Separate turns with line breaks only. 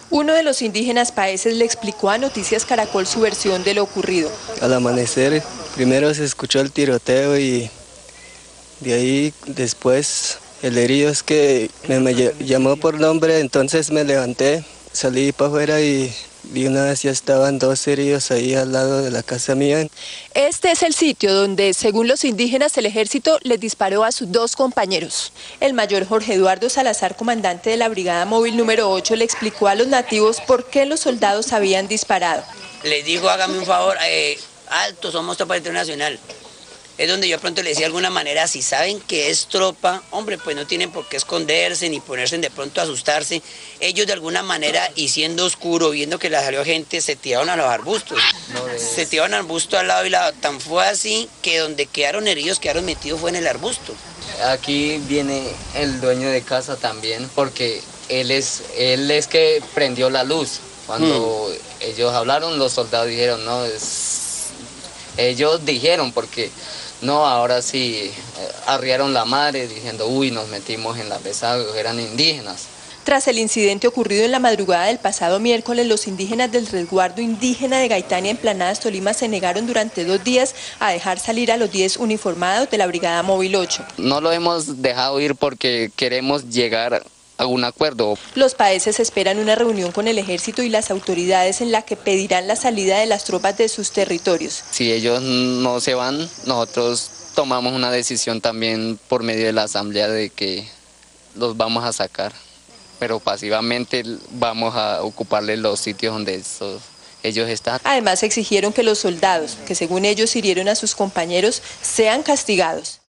Uno de los indígenas paeses le explicó a Noticias Caracol su versión de lo ocurrido.
Al amanecer, primero se escuchó el tiroteo y de ahí después el herido es que me llamó por nombre, entonces me levanté, salí para afuera y de una vez ya estaban dos heridos ahí al lado de la casa mía.
Este es el sitio donde, según los indígenas, el ejército les disparó a sus dos compañeros. El mayor Jorge Eduardo Salazar, comandante de la Brigada Móvil número 8, le explicó a los nativos por qué los soldados habían disparado.
Les digo, hágame un favor, alto, somos tropa internacional. Es donde yo pronto le decía de alguna manera, si saben que es tropa, hombre, pues no tienen por qué esconderse ni ponerse de pronto a asustarse. Ellos de alguna manera, y siendo oscuro, viendo que le salió gente, se tiraron a los arbustos. Se tiraron al arbusto al lado y lado. Tan fue así que donde quedaron heridos, quedaron metidos fue en el arbusto.
Aquí viene el dueño de casa también, porque él es que prendió la luz. Cuando ellos hablaron, los soldados dijeron, no, ellos dijeron porque... No, ahora sí arriaron la madre diciendo, uy, nos metimos en la pesada, eran indígenas.
Tras el incidente ocurrido en la madrugada del pasado miércoles, los indígenas del resguardo indígena de Gaitania en Planadas, Tolima, se negaron durante 2 días a dejar salir a los 10 uniformados de la Brigada Móvil 8.
No lo hemos dejado ir porque queremos llegar a un acuerdo.
Los paeses esperan una reunión con el ejército y las autoridades en la que pedirán la salida de las tropas de sus territorios.
Si ellos no se van, nosotros tomamos una decisión también por medio de la asamblea de que los vamos a sacar, pero pasivamente vamos a ocuparle los sitios donde ellos están.
Además exigieron que los soldados, que según ellos hirieron a sus compañeros, sean castigados.